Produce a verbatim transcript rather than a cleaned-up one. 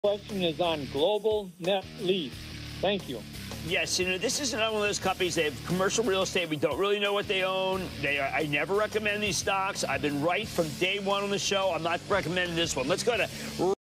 Question is on Global Net Lease. Thank you. Yes, you know, this is another one of those companies. They have commercial real estate. We don't really know what they own. They are, I never recommend these stocks. I've been right from day one on the show. I'm not recommending this one. Let's go to